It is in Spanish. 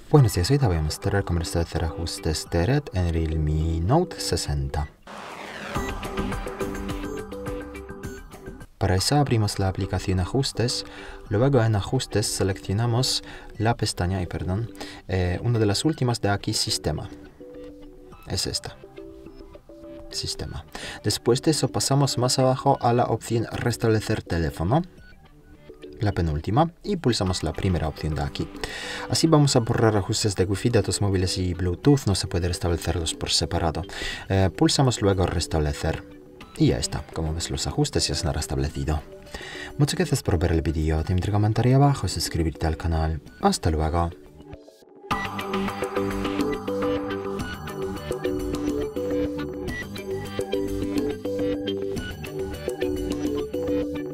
Buenos días, hoy te voy a mostrar cómo restablecer ajustes de red en el Realme Note 60. Para eso abrimos la aplicación Ajustes, luego en Ajustes seleccionamos la pestaña, una de las últimas de aquí, Sistema. Es esta. Sistema. Después de eso pasamos más abajo a la opción Restablecer teléfono, la penúltima, y pulsamos la primera opción de aquí. Así vamos a borrar ajustes de Wi-Fi, datos móviles y Bluetooth, no se puede restablecerlos por separado. Pulsamos luego Restablecer. Y ya está, como ves los ajustes ya se han restablecido. Muchas gracias por ver el vídeo, te invito a comentar ahí abajo y suscribirte al canal. Hasta luego.